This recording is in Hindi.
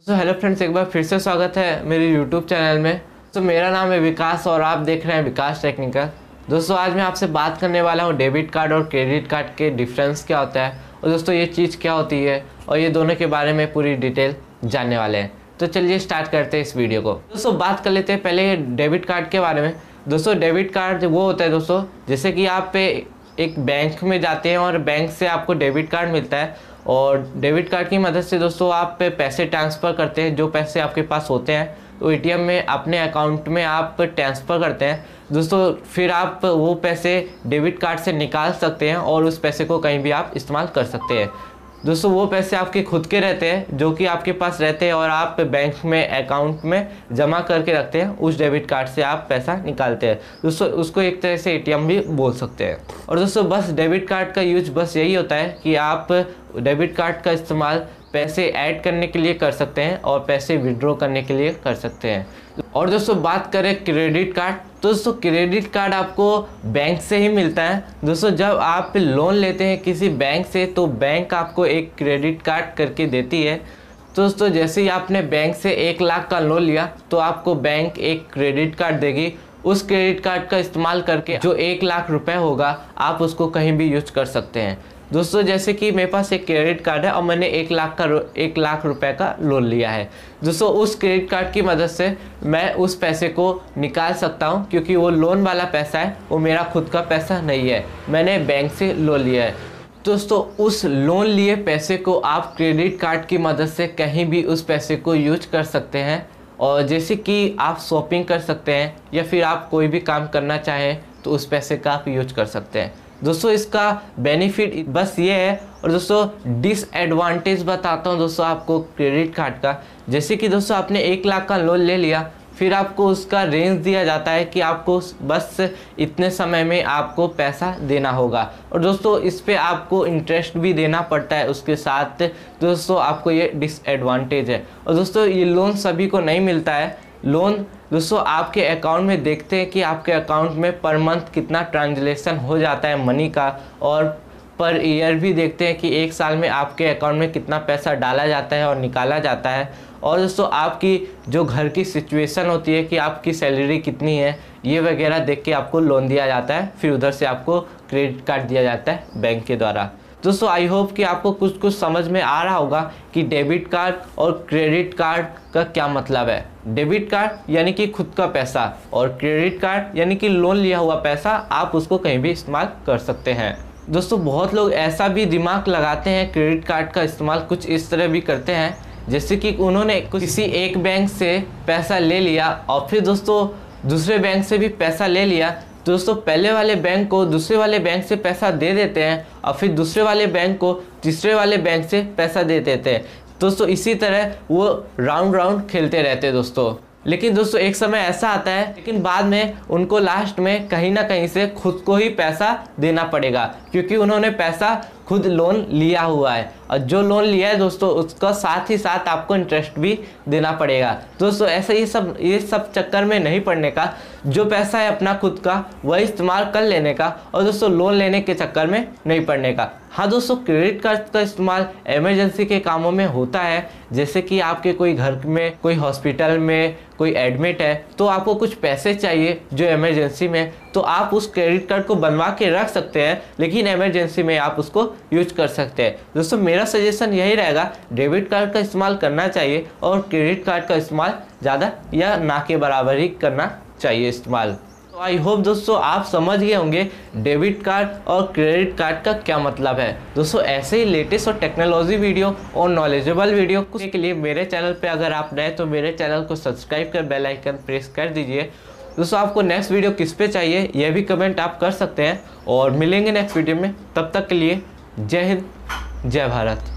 हेलो फ्रेंड्स, एक बार फिर से स्वागत है मेरे यूट्यूब चैनल में। मेरा नाम है विकास और आप देख रहे हैं विकास टेक्निकल। दोस्तों आज मैं आपसे बात करने वाला हूँ डेबिट कार्ड और क्रेडिट कार्ड के डिफरेंस क्या होता है और दोस्तों ये चीज़ क्या होती है और ये दोनों के बारे में पूरी डिटेल जानने वाले हैं। तो चलिए स्टार्ट करते हैं इस वीडियो को। दोस्तों बात कर लेते हैं पहले डेबिट कार्ड के बारे में। दोस्तों डेबिट कार्ड वो होता है दोस्तों, जैसे कि आप एक बैंक में जाते हैं और बैंक से आपको डेबिट कार्ड मिलता है और डेबिट कार्ड की मदद से दोस्तों आप पैसे ट्रांसफ़र करते हैं। जो पैसे आपके पास होते हैं तो एटीएम में अपने अकाउंट में आप ट्रांसफ़र करते हैं दोस्तों, फिर आप वो पैसे डेबिट कार्ड से निकाल सकते हैं और उस पैसे को कहीं भी आप इस्तेमाल कर सकते हैं। दोस्तों वो पैसे आपके खुद के रहते हैं जो कि आपके पास रहते हैं और आप बैंक में अकाउंट में जमा करके रखते हैं। उस डेबिट कार्ड से आप पैसा निकालते हैं दोस्तों, उसको एक तरह से एटीएम भी बोल सकते हैं। और दोस्तों बस डेबिट कार्ड का यूज बस यही होता है कि आप डेबिट कार्ड का इस्तेमाल पैसे ऐड करने के लिए कर सकते हैं और पैसे विड्रॉ करने के लिए कर सकते हैं। और दोस्तों बात करें क्रेडिट कार्ड, तो दोस्तों क्रेडिट कार्ड आपको बैंक से ही मिलता है। दोस्तों जब आप लोन लेते हैं किसी बैंक से तो बैंक आपको एक क्रेडिट कार्ड करके देती है। तो दोस्तों जैसे ही आपने बैंक से 1 लाख का लोन लिया तो आपको बैंक एक क्रेडिट कार्ड देगी। उस क्रेडिट कार्ड का इस्तेमाल करके जो 1 लाख रुपए होगा आप उसको कहीं भी यूज कर सकते हैं। दोस्तों जैसे कि मेरे पास एक क्रेडिट कार्ड है और मैंने 1 लाख रुपए का लोन लिया है। दोस्तों उस क्रेडिट कार्ड की मदद से मैं उस पैसे को निकाल सकता हूं, क्योंकि वो लोन वाला पैसा है, वो मेरा खुद का पैसा नहीं है, मैंने बैंक से लोन लिया है। दोस्तों उस लोन लिए पैसे को आप क्रेडिट कार्ड की मदद से कहीं भी उस पैसे को यूज कर सकते हैं। और जैसे कि आप शॉपिंग कर सकते हैं या फिर आप कोई भी काम करना चाहें तो उस पैसे का आप यूज कर सकते हैं। दोस्तों इसका बेनिफिट बस ये है। और दोस्तों डिसएडवांटेज बताता हूँ दोस्तों आपको क्रेडिट कार्ड का। जैसे कि दोस्तों आपने 1 लाख का लोन ले लिया, फिर आपको उसका रेंज दिया जाता है कि आपको बस इतने समय में आपको पैसा देना होगा और दोस्तों इस पे आपको इंटरेस्ट भी देना पड़ता है उसके साथ। दोस्तों आपको ये डिसएडवांटेज है। और दोस्तों ये लोन सभी को नहीं मिलता है। लोन दोस्तों आपके अकाउंट में देखते हैं कि आपके अकाउंट में पर मंथ कितना ट्रांजैक्शन हो जाता है मनी का, और पर ईयर भी देखते हैं कि 1 साल में आपके अकाउंट में कितना पैसा डाला जाता है और निकाला जाता है। और दोस्तों आपकी जो घर की सिचुएशन होती है कि आपकी सैलरी कितनी है, ये वगैरह देख के आपको लोन दिया जाता है, फिर उधर से आपको क्रेडिट कार्ड दिया जाता है बैंक के द्वारा। दोस्तों आई होप कि आपको कुछ समझ में आ रहा होगा कि डेबिट कार्ड और क्रेडिट कार्ड का क्या मतलब है। डेबिट कार्ड यानी कि खुद का पैसा और क्रेडिट कार्ड यानी कि लोन लिया हुआ पैसा, आप उसको कहीं भी इस्तेमाल कर सकते हैं। दोस्तों बहुत लोग ऐसा भी दिमाग लगाते हैं, क्रेडिट कार्ड का इस्तेमाल कुछ इस तरह भी करते हैं जैसे कि उन्होंने किसी एक बैंक से पैसा ले लिया और फिर दोस्तों दूसरे बैंक से भी पैसा ले लिया। दोस्तों पहले वाले बैंक को दूसरे वाले बैंक से पैसा दे देते हैं और फिर दूसरे वाले बैंक को तीसरे वाले बैंक से पैसा दे देते हैं। दोस्तों इसी तरह वो राउंड खेलते रहते हैं दोस्तों। लेकिन दोस्तों एक समय ऐसा आता है, लेकिन बाद में उनको लास्ट में कहीं ना कहीं से खुद को ही पैसा देना पड़ेगा, क्योंकि उन्होंने पैसा खुद लोन लिया हुआ है और जो लोन लिया है दोस्तों उसका साथ ही साथ आपको इंटरेस्ट भी देना पड़ेगा। दोस्तों ऐसे ये सब चक्कर में नहीं पड़ने का, जो पैसा है अपना खुद का वही इस्तेमाल कर लेने का और दोस्तों लोन लेने के चक्कर में नहीं पड़ने का। हाँ दोस्तों क्रेडिट कार्ड का इस्तेमाल इमरजेंसी के कामों में होता है, जैसे कि आपके कोई घर में कोई हॉस्पिटल में कोई एडमिट है तो आपको कुछ पैसे चाहिए जो इमरजेंसी में, तो आप उस क्रेडिट कार्ड को बनवा के रख सकते हैं, लेकिन इमरजेंसी में आप उसको यूज कर सकते हैं। दोस्तों मेरा सजेशन यही रहेगा, डेबिट कार्ड का इस्तेमाल करना चाहिए और क्रेडिट कार्ड का इस्तेमाल ज़्यादा या ना के बराबर ही करना चाहिए इस्तेमाल। तो आई होप दोस्तों आप समझ गए होंगे डेबिट कार्ड और क्रेडिट कार्ड का क्या मतलब है। दोस्तों ऐसे ही लेटेस्ट और टेक्नोलॉजी वीडियो और नॉलेजेबल वीडियो के लिए मेरे चैनल पे अगर आप नए तो मेरे चैनल को सब्सक्राइब कर बेल आइकन प्रेस कर दीजिए। दोस्तों आपको नेक्स्ट वीडियो किस पे चाहिए यह भी कमेंट आप कर सकते हैं और मिलेंगे नेक्स्ट वीडियो में। तब तक के लिए जय हिंद, जय भारत।